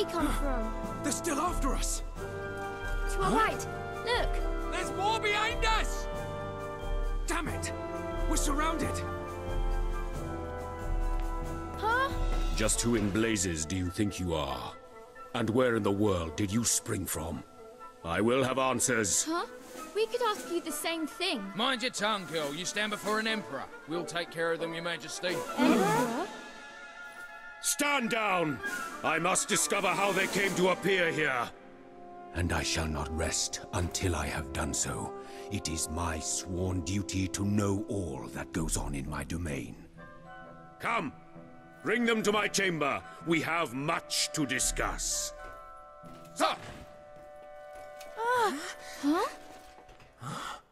they come from? They're still after us! To our right. Look! There's more behind us! Damn it! We're surrounded! Huh? Just who in blazes do you think you are? And where in the world did you spring from? I will have answers. Huh? We could ask you the same thing. Mind your tongue, girl. You stand before an emperor. We'll take care of them, your majesty. Emperor? Stand down! I must discover how they came to appear here. And I shall not rest until I have done so. It is my sworn duty to know all that goes on in my domain. Come! Bring them to my chamber. We have much to discuss. Sir! Huh?